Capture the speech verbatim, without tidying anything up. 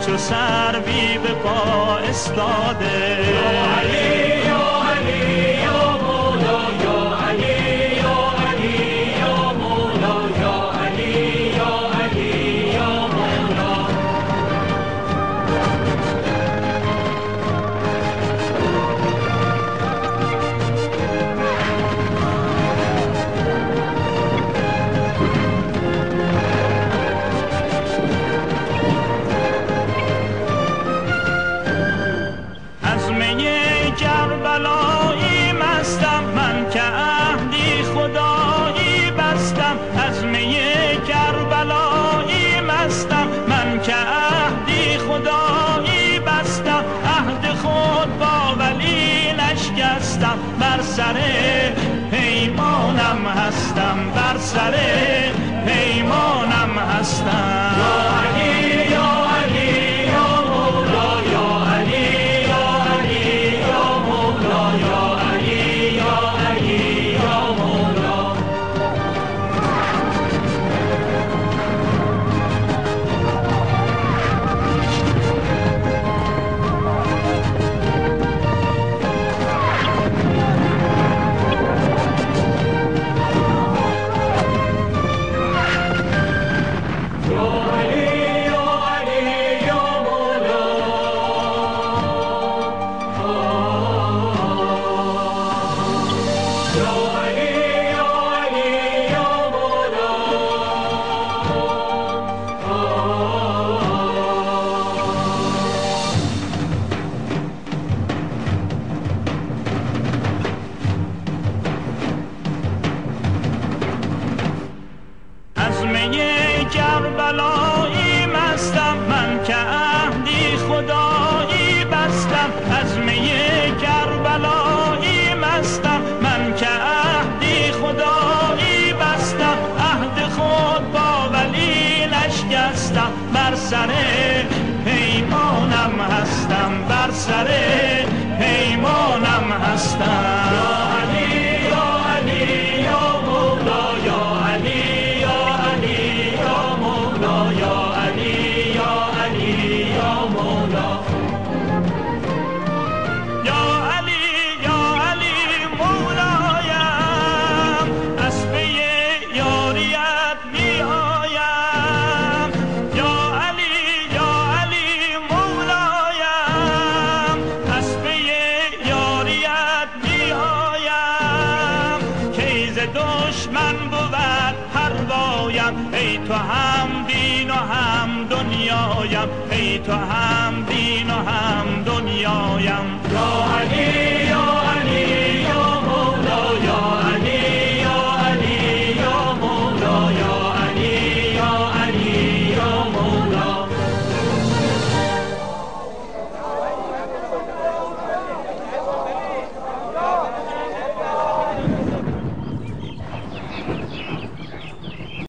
چو سروی به پا استاده. یا علی یا علی یا مولا یا علی یا علی یا مولا یا علی یا علی یا مولا. از می کربلایی مستم من که عهدی خدایی بستم. از می کربلایی مستم من که عهدی خدایی بستم. عهد خود با ولی نشکستم، بر سر پیمانم هستم، بر سر پیمانم هستم. یا علی یا علی یا مولا یا علی یا علی یا مولا یا علی یا علی یا مولا. از می کربلایی مستم من که عهدی خدایی بستم. از می کربلایی مستم من که عهدی خدایی بستم. عهد خود با ولی نشکستم، بر سر پیمانم هستم، بر سر پیمانم هستم. یا علی یا علی یا مولا یا علی یا علی یا مولا یا علی یا علی یا مولا. یا علی یا علی مولایم، از پی یاریت می آیم. یا علی یا علی مولایم، از پی یاریت می آیم. کی ز دشمن بود پروایم، ای تو هم دین و هم دنیایم، ای تو هم دین